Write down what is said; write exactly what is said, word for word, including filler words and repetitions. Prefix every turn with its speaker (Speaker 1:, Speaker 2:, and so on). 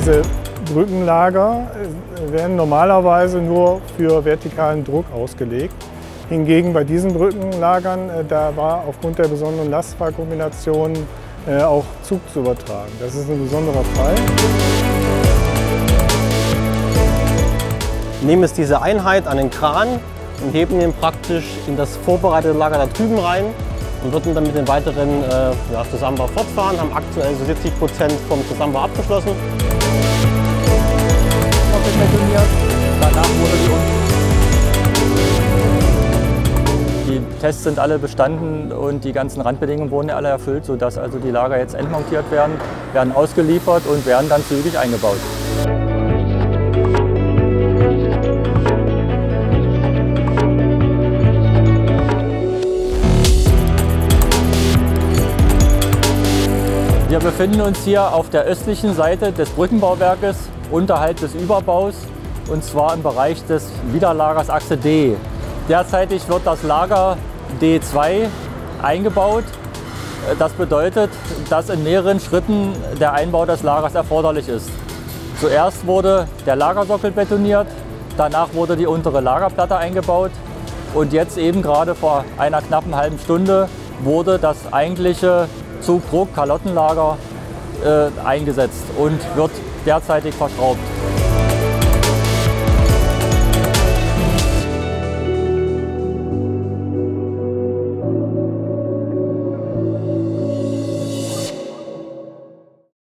Speaker 1: Diese Brückenlager werden normalerweise nur für vertikalen Druck ausgelegt. Hingegen bei diesen Brückenlagern, da war aufgrund der besonderen Lastfallkombination auch Zug zu übertragen. Das ist ein besonderer Fall.
Speaker 2: Wir nehmen jetzt diese Einheit an den Kran und heben ihn praktisch in das vorbereitete Lager da drüben rein und würden dann mit den weiteren äh, ja, Zusammenbau fortfahren. Haben aktuell so siebzig Prozent vom Zusammenbau abgeschlossen.
Speaker 3: Danach wurde die, die Tests sind alle bestanden und die ganzen Randbedingungen wurden alle erfüllt, sodass also die Lager jetzt endmontiert werden, werden ausgeliefert und werden dann zügig eingebaut. Wir befinden uns hier auf der östlichen Seite des Brückenbauwerkes unterhalb des Überbaus, und zwar im Bereich des Widerlagers Achse D. Derzeitig wird das Lager D zwei eingebaut. Das bedeutet, dass in mehreren Schritten der Einbau des Lagers erforderlich ist. Zuerst wurde der Lagersockel betoniert, danach wurde die untere Lagerplatte eingebaut und jetzt eben gerade vor einer knappen halben Stunde wurde das eigentliche Zugdruck-Kalottenlager äh, eingesetzt und wird derzeitig verschraubt.